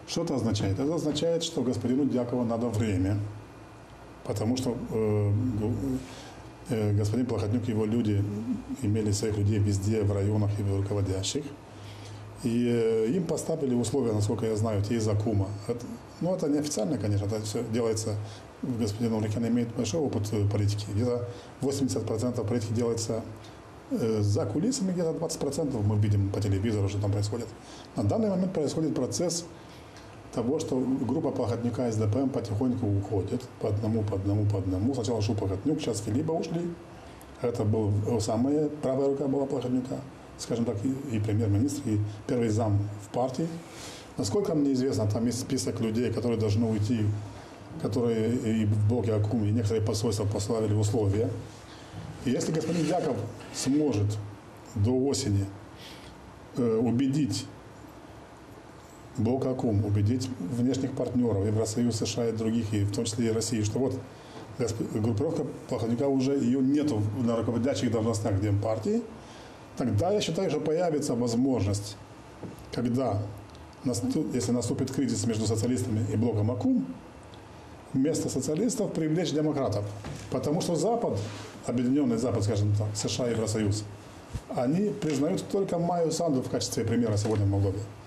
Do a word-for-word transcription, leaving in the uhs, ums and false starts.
Что это означает? Это означает, что господину Дьякову надо время, потому что э, э, господин Плохотнюк и его люди имели своих людей везде, в районах и в руководящих. И э, им поставили условия, насколько я знаю, те из Акума. Это, ну, это неофициально, конечно, это все делается. Господин Урикян имеет большой опыт политики. Где-то восемьдесят процентов политики делается э, за кулисами, где-то двадцать процентов мы видим по телевизору, что там происходит. На данный момент происходит процесс того, что группа Плохотнюка из ДПМ потихоньку уходит по одному, по одному, по одному. Сначала ушел Плохотнюк, сейчас Филиппа ушли. Это был самая правая рука была Плохотнюка, скажем так, и, и премьер-министр, и первый зам в партии. Насколько мне известно, там есть список людей, которые должны уйти, которые и в блоке Акум, и некоторые посольства послали условия. И если господин Дьяков сможет до осени э, убедить блок Акум, убедить внешних партнеров, Евросоюз, США и других, и в том числе и России, что вот группировка Плохотнюка уже ее нету на руководящих должностях Демпартии, тогда я считаю, что появится возможность, когда, если наступит кризис между социалистами и блоком Акум, вместо социалистов привлечь демократов. Потому что Запад, объединенный Запад, скажем так, США и Евросоюз, они признают только Майю Санду в качестве премьера сегодня в Молдове.